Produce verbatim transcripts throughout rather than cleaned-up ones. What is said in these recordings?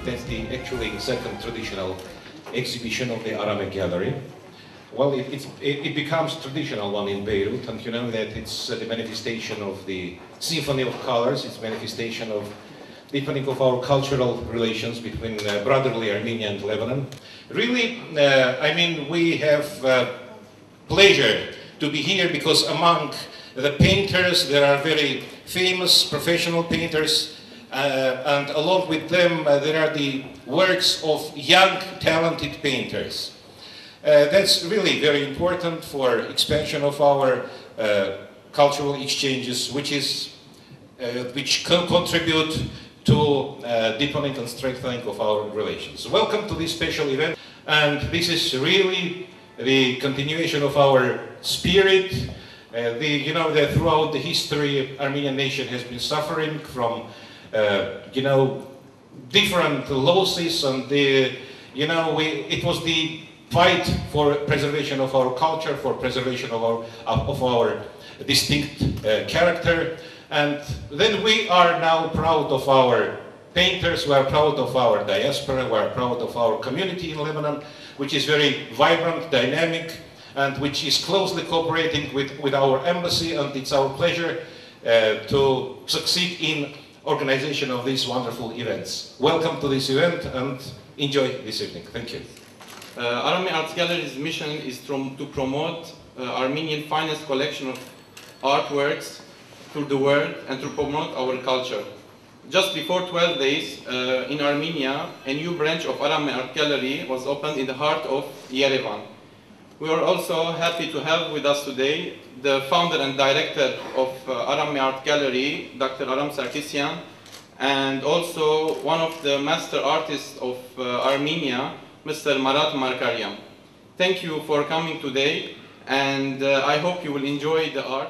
that's the actually second traditional exhibition of the Aramé Gallery. Well, it, it's, it, it becomes traditional one in Beirut, and you know that it's uh, the manifestation of the Symphony of Colors, it's manifestation of deepening of our cultural relations between uh, brotherly Armenia and Lebanon. Really, uh, I mean, we have uh, pleasure to be here because among the painters there are very famous professional painters, uh, and along with them uh, there are the works of young talented painters. Uh, that's really very important for expansion of our uh, cultural exchanges, which is uh, which can contribute to uh, deepening and strengthening of our relations. Welcome to this special event, and this is really the continuation of our spirit. Uh, the, you know, that throughout the history, Armenian nation has been suffering from, uh, you know, different losses, and the, you know, we, it was the fight for preservation of our culture, for preservation of our of our distinct uh, character. And then we are now proud of our painters, we are proud of our diaspora, we are proud of our community in Lebanon, which is very vibrant, dynamic, and which is closely cooperating with, with our embassy, and it's our pleasure uh, to succeed in organization of these wonderful events. Welcome to this event and enjoy this evening. Thank you. Uh, Aramé Art Gallery's mission is to, to promote uh, Armenian finest collection of artworks through the world and to promote our culture. Just before twelve days, uh, in Armenia, a new branch of Aramé Art Gallery was opened in the heart of Yerevan. We are also happy to have with us today the founder and director of uh, Aramé Art Gallery, Doctor Aram Sarkisian, and also one of the master artists of uh, Armenia, Mister Marat Margarian. Thank you for coming today, and uh, I hope you will enjoy the art.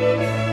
Thank you.